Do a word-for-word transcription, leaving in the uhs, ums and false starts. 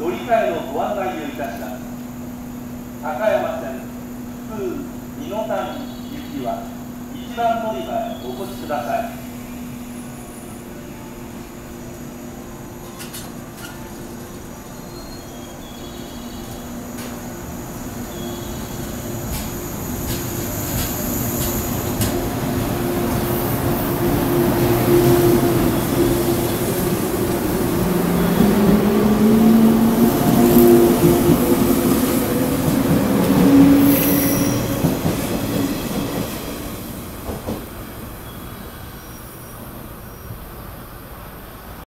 乗り換えのご案内をいたします。高山線普通美濃谷行きはいちばん乗り場へお越しください。